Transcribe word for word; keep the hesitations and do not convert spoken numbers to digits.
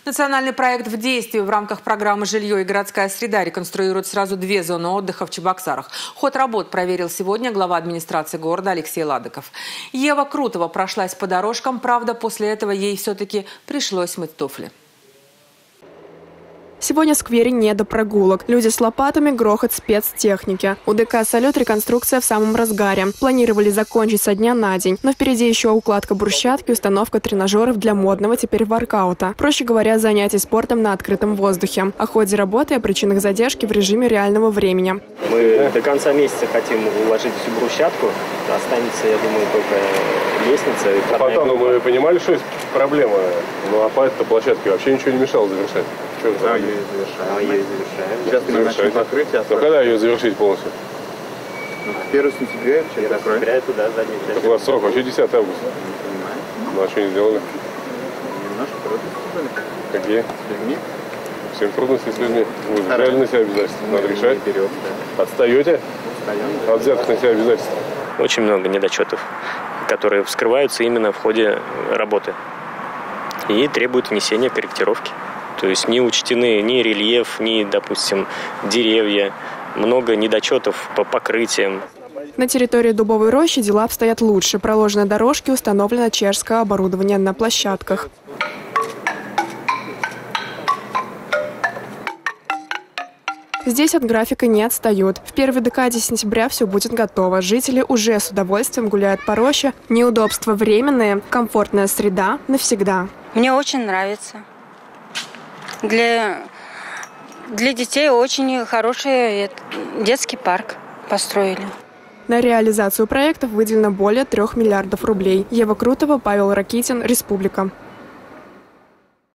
Национальный проект в действии. В рамках программы «Жилье и городская среда» реконструируют сразу две зоны отдыха в Чебоксарах. Ход работ проверил сегодня глава администрации города Алексей Ладыков. Ева Крутова прошлась по дорожкам, правда, после этого ей все-таки пришлось мыть туфли. Сегодня в сквере не до прогулок. Люди с лопатами, грохот спецтехники. У ДК «Салют» реконструкция в самом разгаре. Планировали закончить со дня на день. Но впереди еще укладка брусчатки, установка тренажеров для модного теперь воркаута. Проще говоря, занятий спортом на открытом воздухе. О ходе работы и о причинах задержки в режиме реального времени. Мы до конца месяца хотим уложить всю брусчатку. Останется, я думаю, только лестница. А потом ну, мы понимали, что есть проблема. Ну а по этой площадке вообще ничего не мешало завершать. Да, ее завершаем. А ее завершаем. Сейчас мы начнем накрытие. Ну когда ее завершить полностью? Ну, первого сентября. первого сентября туда задний часть. Так у вас срок вообще десятого августа. Понимаю. Ну а что не сделали? Немножко трудности были. Какие? С людьми. Всем трудности с людьми. Вы взяли на себя обязательства. Надо решать. Вперед, да. Отстаете? Отстаем. От взятых на себя обязательств. Очень много недочетов, которые вскрываются именно в ходе работы и требуют внесения корректировки. То есть не учтены ни рельеф, ни, допустим, деревья, много недочетов по покрытиям. На территории Дубовой рощи дела обстоят лучше. Проложены дорожки, установлено чешское оборудование на площадках. Здесь от графика не отстают. В первой декаде сентября все будет готово. Жители уже с удовольствием гуляют по роще. Неудобства временные, комфортная среда навсегда. Мне очень нравится. Для, для детей очень хороший детский парк построили. На реализацию проектов выделено более трех миллиардов рублей. Ева Крутова, Павел Ракитин, Республика.